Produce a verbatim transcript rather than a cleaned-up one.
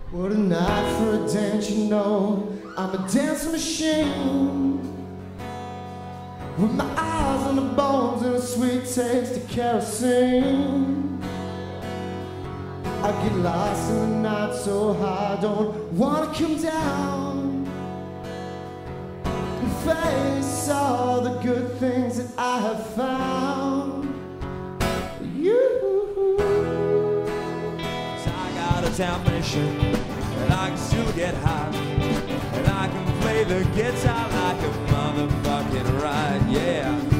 What a night for a dance, you know. I'm a dance machine, with my eyes on the bones and a sweet taste of kerosene. I get lost in the night so high, I don't wanna come down and face all the good things that I have found. You, so I got a town mission, and I can still get high, and I can play the guitar like a motherfucking ride, yeah.